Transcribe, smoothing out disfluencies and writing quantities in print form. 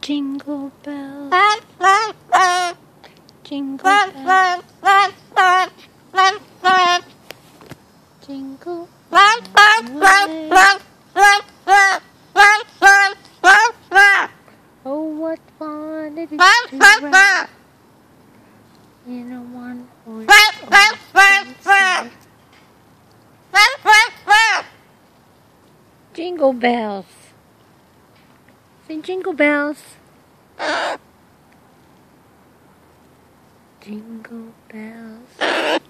Jingle bells, jingle bells, jingle all the way. Oh, what fun it is to ride in a one-horse open sleigh. Jingle bells. Say jingle bells. Jingle bells.